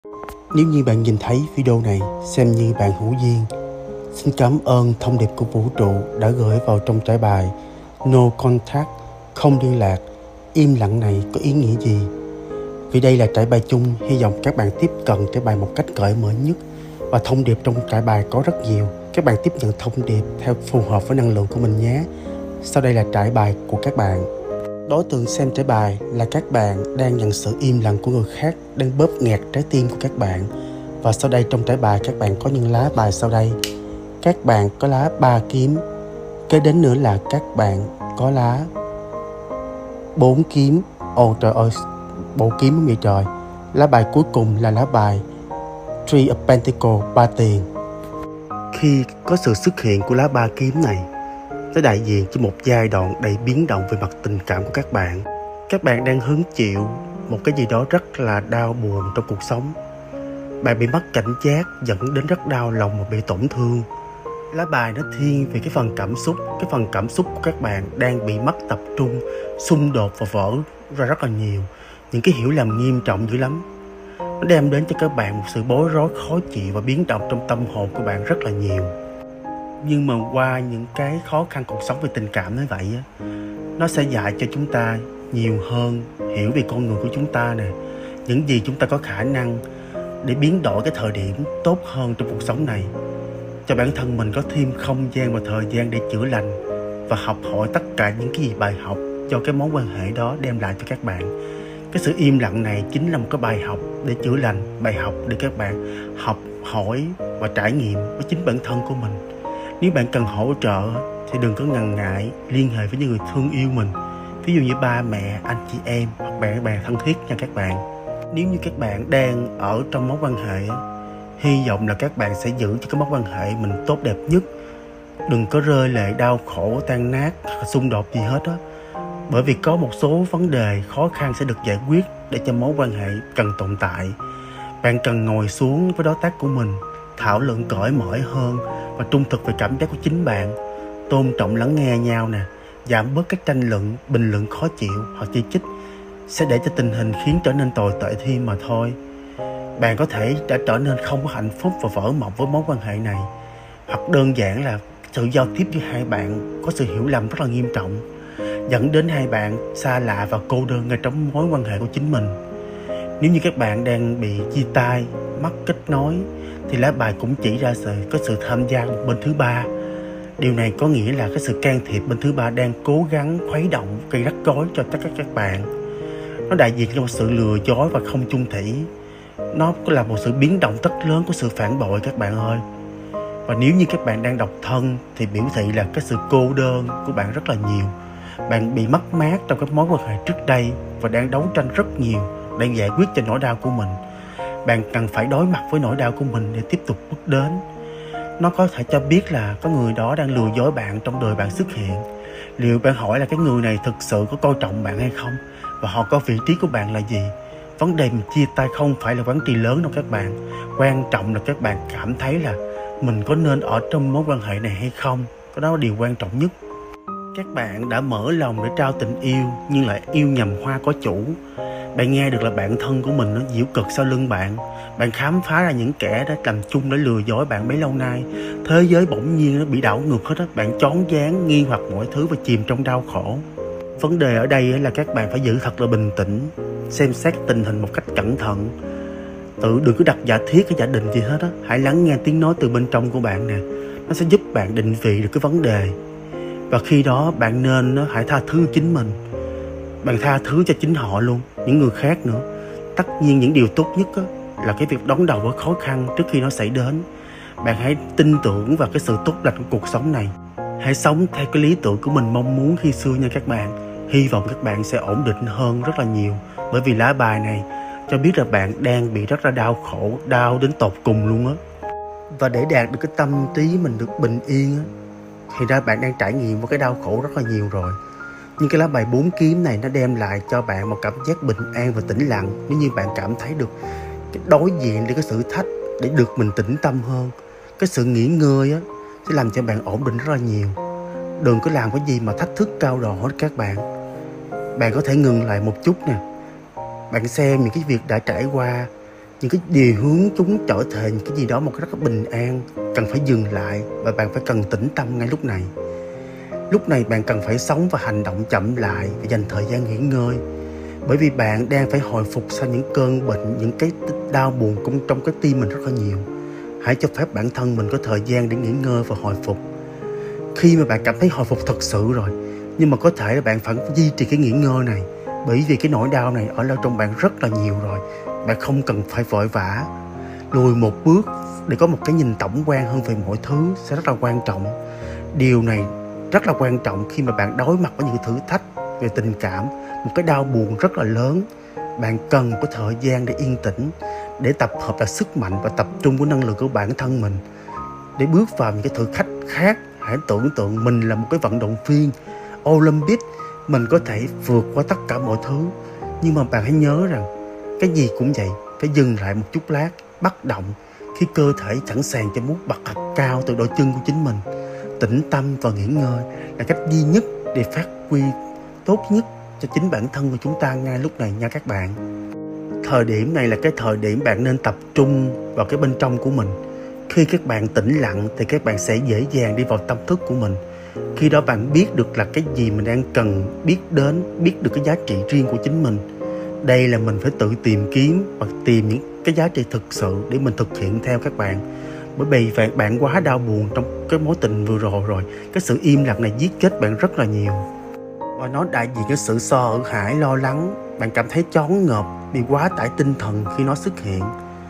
Nếu như bạn nhìn thấy video này xem như bạn hữu duyên, xin cảm ơn thông điệp của vũ trụ đã gửi vào trong trải bài No Contact, không liên lạc, im lặng này có ý nghĩa gì? Vì đây là trải bài chung, hy vọng các bạn tiếp cận trải bài một cách cởi mở nhất. Và thông điệp trong trải bài có rất nhiều, các bạn tiếp nhận thông điệp theo phù hợp với năng lượng của mình nhé. Sau đây là trải bài của các bạn. Đối tượng xem trải bài là các bạn đang nhận sự im lặng của người khác đang bóp nghẹt trái tim của các bạn. Và sau đây trong trải bài các bạn có những lá bài sau đây. Các bạn có lá 3 kiếm. Kế đến nữa là các bạn có lá 4 kiếm. Ồ trời ơi, bộ kiếm không vậy trời. Lá bài cuối cùng là lá bài Three of Pentacles, 3 tiền. Khi có sự xuất hiện của lá 3 kiếm này, nó đại diện cho một giai đoạn đầy biến động về mặt tình cảm của các bạn. Các bạn đang hứng chịu một cái gì đó rất là đau buồn trong cuộc sống. Bạn bị mất cảnh giác dẫn đến rất đau lòng và bị tổn thương. Lá bài nó thiên về cái phần cảm xúc của các bạn đang bị mất tập trung, xung đột và vỡ ra rất là nhiều. Những cái hiểu lầm nghiêm trọng dữ lắm. Nó đem đến cho các bạn một sự bối rối, khó chịu và biến động trong tâm hồn của bạn rất là nhiều. Nhưng mà qua những cái khó khăn cuộc sống về tình cảm như vậy á, nó sẽ dạy cho chúng ta nhiều hơn, hiểu về con người của chúng ta nè, những gì chúng ta có khả năng để biến đổi cái thời điểm tốt hơn trong cuộc sống này, cho bản thân mình có thêm không gian và thời gian để chữa lành và học hỏi tất cả những cái gì bài học cho cái mối quan hệ đó đem lại cho các bạn. Cái sự im lặng này chính là một cái bài học để chữa lành, bài học để các bạn học hỏi và trải nghiệm với chính bản thân của mình. Nếu bạn cần hỗ trợ thì đừng có ngần ngại liên hệ với những người thương yêu mình, ví dụ như ba mẹ, anh chị em hoặc bạn bè thân thiết nha các bạn. Nếu như các bạn đang ở trong mối quan hệ, hy vọng là các bạn sẽ giữ cho cái mối quan hệ mình tốt đẹp nhất. Đừng có rơi lệ đau khổ, tan nát, xung đột gì hết á. Bởi vì có một số vấn đề khó khăn sẽ được giải quyết để cho mối quan hệ cần tồn tại. Bạn cần ngồi xuống với đối tác của mình, thảo luận cởi mở hơn và trung thực về cảm giác của chính bạn. Tôn trọng lắng nghe nhau nè, giảm bớt các tranh luận, bình luận khó chịu hoặc chỉ trích sẽ để cho tình hình khiến trở nên tồi tệ thêm mà thôi. Bạn có thể đã trở nên không có hạnh phúc và vỡ mộng với mối quan hệ này, hoặc đơn giản là sự giao tiếp với hai bạn có sự hiểu lầm rất là nghiêm trọng, dẫn đến hai bạn xa lạ và cô đơn ngay trong mối quan hệ của chính mình. Nếu như các bạn đang bị chia tay, mất kết nối thì lá bài cũng chỉ ra có sự tham gia của bên thứ ba. Điều này có nghĩa là cái sự can thiệp bên thứ ba đang cố gắng khuấy động, gây rắc rối cho tất cả các bạn. Nó đại diện cho một sự lừa dối và không chung thủy. Nó là một sự biến động rất lớn của sự phản bội các bạn ơi. Và nếu như các bạn đang độc thân thì biểu thị là cái sự cô đơn của bạn rất là nhiều. Bạn bị mất mát trong các mối quan hệ trước đây và đang đấu tranh rất nhiều để giải quyết cho nỗi đau của mình. Bạn cần phải đối mặt với nỗi đau của mình để tiếp tục bước đến. Nó có thể cho biết là có người đó đang lừa dối bạn trong đời bạn xuất hiện. Liệu bạn hỏi là cái người này thực sự có coi trọng bạn hay không? Và họ có vị trí của bạn là gì? Vấn đề mình chia tay không phải là vấn đề lớn đâu các bạn. Quan trọng là các bạn cảm thấy là mình có nên ở trong mối quan hệ này hay không. Đó là điều quan trọng nhất. Các bạn đã mở lòng để trao tình yêu nhưng lại yêu nhầm hoa có chủ. Bạn nghe được là bạn thân của mình nó giễu cợt sau lưng bạn. Bạn khám phá ra những kẻ đã làm chung để lừa dối bạn bấy lâu nay. Thế giới bỗng nhiên nó bị đảo ngược hết á. Bạn choáng váng, nghi hoặc mọi thứ và chìm trong đau khổ. Vấn đề ở đây là các bạn phải giữ thật là bình tĩnh, xem xét tình hình một cách cẩn thận. Đừng có đặt giả thiết cái giả định gì hết á. Hãy lắng nghe tiếng nói từ bên trong của bạn nè. Nó sẽ giúp bạn định vị được cái vấn đề. Và khi đó bạn nên hãy tha thứ chính mình. Bạn tha thứ cho chính họ luôn, những người khác nữa. Tất nhiên những điều tốt nhất là cái việc đón đầu với khó khăn trước khi nó xảy đến. Bạn hãy tin tưởng vào cái sự tốt lành của cuộc sống này. Hãy sống theo cái lý tưởng của mình mong muốn khi xưa nha các bạn. Hy vọng các bạn sẽ ổn định hơn rất là nhiều. Bởi vì lá bài này cho biết là bạn đang bị rất là đau khổ, đau đến tột cùng luôn á. Và để đạt được cái tâm trí mình được bình yên á, thì ra bạn đang trải nghiệm một cái đau khổ rất là nhiều rồi. Nhưng cái lá bài 4 kiếm này nó đem lại cho bạn một cảm giác bình an và tĩnh lặng. Nếu như bạn cảm thấy được cái đối diện để cái sự thách để được mình tĩnh tâm hơn. Cái sự nghỉ ngơi á sẽ làm cho bạn ổn định rất là nhiều. Đừng có làm cái gì mà thách thức cao độ hết các bạn. Bạn có thể ngừng lại một chút nè. Bạn xem những cái việc đã trải qua những cái điều hướng chúng trở thành cái gì đó một cái rất là bình an, cần phải dừng lại và bạn phải cần tĩnh tâm ngay lúc này. Lúc này bạn cần phải sống và hành động chậm lại và dành thời gian nghỉ ngơi. Bởi vì bạn đang phải hồi phục sau những cơn bệnh, những cái đau buồn trong cái tim mình rất là nhiều. Hãy cho phép bản thân mình có thời gian để nghỉ ngơi và hồi phục. Khi mà bạn cảm thấy hồi phục thật sự rồi, nhưng mà có thể là bạn phải duy trì cái nghỉ ngơi này. Bởi vì cái nỗi đau này ở lâu trong bạn rất là nhiều rồi. Bạn không cần phải vội vã. Lùi một bước để có một cái nhìn tổng quan hơn về mọi thứ sẽ rất là quan trọng. Điều này rất là quan trọng khi mà bạn đối mặt với những thử thách về tình cảm, một cái đau buồn rất là lớn. Bạn cần có thời gian để yên tĩnh, để tập hợp lại sức mạnh và tập trung của năng lượng của bản thân mình để bước vào những cái thử thách khác. Hãy tưởng tượng mình là một cái vận động viên Olympic, mình có thể vượt qua tất cả mọi thứ. Nhưng mà bạn hãy nhớ rằng cái gì cũng vậy, phải dừng lại một chút lát, bắt động khi cơ thể sẵn sàng cho muốn bật thật cao từ đôi chân của chính mình. Tĩnh tâm và nghỉ ngơi là cách duy nhất để phát huy tốt nhất cho chính bản thân của chúng ta ngay lúc này nha các bạn. Thời điểm này là cái thời điểm bạn nên tập trung vào cái bên trong của mình. Khi các bạn tĩnh lặng thì các bạn sẽ dễ dàng đi vào tâm thức của mình. Khi đó bạn biết được là cái gì mình đang cần biết đến, biết được cái giá trị riêng của chính mình. Đây là mình phải tự tìm kiếm và tìm những cái giá trị thực sự để mình thực hiện theo các bạn. Bởi vì bạn quá đau buồn trong cái mối tình vừa rồi, cái sự im lặng này giết chết bạn rất là nhiều. Và nó đại diện cái sự sợ hãi, lo lắng. Bạn cảm thấy choáng ngợp, bị quá tải tinh thần khi nó xuất hiện.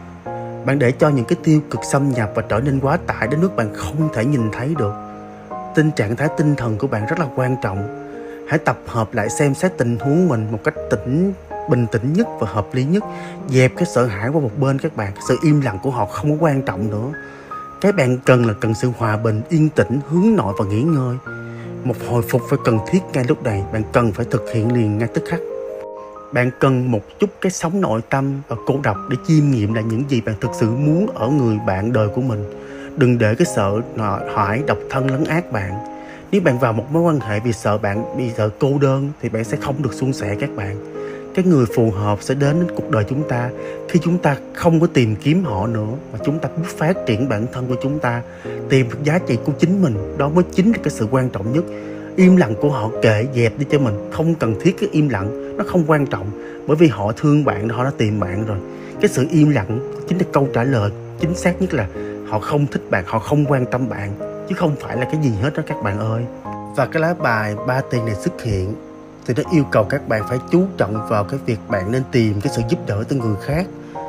Bạn để cho những cái tiêu cực xâm nhập và trở nên quá tải đến mức bạn không thể nhìn thấy được. Trạng thái tinh thần của bạn rất là quan trọng. Hãy tập hợp lại xem xét tình huống mình một cách bình tĩnh nhất và hợp lý nhất. Dẹp cái sợ hãi qua một bên các bạn. Sự im lặng của họ không có quan trọng nữa. Cái bạn cần sự hòa bình, yên tĩnh, hướng nội và nghỉ ngơi. Một hồi phục phải cần thiết ngay lúc này. Bạn cần phải thực hiện liền ngay tức khắc. Bạn cần một chút cái sống nội tâm và cô độc để chiêm nghiệm lại những gì bạn thực sự muốn ở người bạn đời của mình. Đừng để cái sợ hãi độc thân lấn át bạn. Nếu bạn vào một mối quan hệ vì sợ bạn bị sợ cô đơn thì bạn sẽ không được suôn sẻ các bạn. Cái người phù hợp sẽ đến cuộc đời chúng ta khi chúng ta không có tìm kiếm họ nữa, mà chúng ta biết phát triển bản thân của chúng ta, tìm được giá trị của chính mình. Đó mới chính là cái sự quan trọng nhất. Im lặng của họ kệ, dẹp đi cho mình. Không cần thiết cái im lặng, nó không quan trọng. Bởi vì họ thương bạn, họ đã tìm bạn rồi. Cái sự im lặng chính là câu trả lời chính xác nhất, là họ không thích bạn, họ không quan tâm bạn, chứ không phải là cái gì hết đó các bạn ơi. Và cái lá bài 3 tiền này xuất hiện thì nó yêu cầu các bạn phải chú trọng vào cái việc bạn nên tìm cái sự giúp đỡ từ người khác.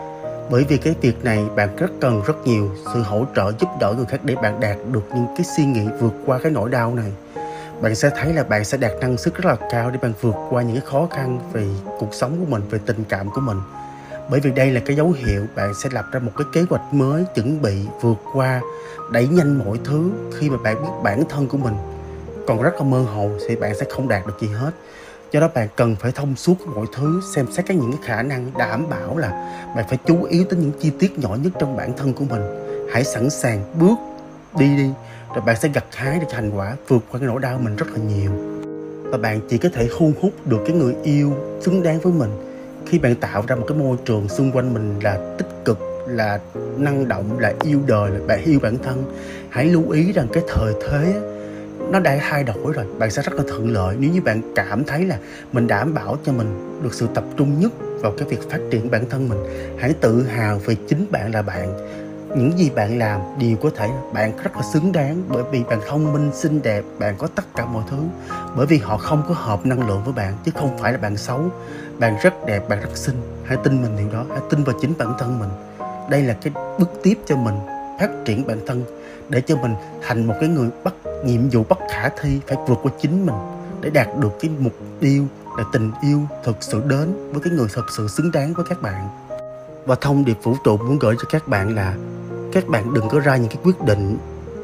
Bởi vì cái việc này bạn cần rất nhiều sự hỗ trợ giúp đỡ người khác để bạn đạt được những cái suy nghĩ vượt qua cái nỗi đau này. Bạn sẽ thấy là bạn sẽ đạt năng suất rất là cao để bạn vượt qua những cái khó khăn về cuộc sống của mình, về tình cảm của mình. Bởi vì đây là cái dấu hiệu bạn sẽ lập ra một cái kế hoạch mới, chuẩn bị vượt qua, đẩy nhanh mọi thứ. Khi mà bạn biết bản thân của mình còn rất là mơ hồ thì bạn sẽ không đạt được gì hết. Do đó bạn cần phải thông suốt mọi thứ, xem xét những cái khả năng, đảm bảo là bạn phải chú ý đến những chi tiết nhỏ nhất trong bản thân của mình. Hãy sẵn sàng bước đi, rồi bạn sẽ gặt hái được thành quả, vượt qua cái nỗi đau mình rất là nhiều. Và bạn chỉ có thể thu hút được cái người yêu xứng đáng với mình khi bạn tạo ra một cái môi trường xung quanh mình là tích cực, là năng động, là yêu đời, là bạn yêu bản thân. Hãy lưu ý rằng cái thời thế nó đã thay đổi rồi, bạn sẽ rất là thuận lợi nếu như bạn cảm thấy là mình đảm bảo cho mình được sự tập trung nhất vào cái việc phát triển bản thân mình. Hãy tự hào về chính bạn là bạn. Những gì bạn làm đều có thể bạn rất là xứng đáng, bởi vì bạn thông minh, xinh đẹp, bạn có tất cả mọi thứ. Bởi vì họ không có hợp năng lượng với bạn, chứ không phải là bạn xấu. Bạn rất đẹp, bạn rất xinh. Hãy tin mình điều đó, hãy tin vào chính bản thân mình. Đây là cái bước tiếp cho mình phát triển bản thân, để cho mình thành một cái người nhiệm vụ bất khả thi, phải vượt qua chính mình để đạt được cái mục tiêu là tình yêu thực sự đến với cái người thực sự xứng đáng với các bạn. Và thông điệp vũ trụ muốn gửi cho các bạn là các bạn đừng có ra những cái quyết định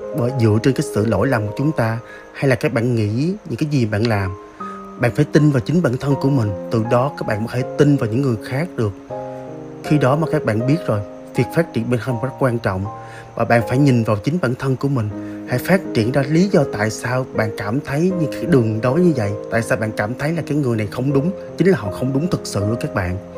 dựa trên cái sự lỗi lầm của chúng ta, hay là các bạn nghĩ những cái gì bạn làm. Bạn phải tin vào chính bản thân của mình, từ đó các bạn có thể tin vào những người khác được. Khi đó mà các bạn biết rồi, việc phát triển bản thân rất quan trọng. Và bạn phải nhìn vào chính bản thân của mình. Hãy phát triển ra lý do tại sao bạn cảm thấy như cái đường đối như vậy. Tại sao bạn cảm thấy là cái người này không đúng. Chính là họ không đúng thực sự của các bạn.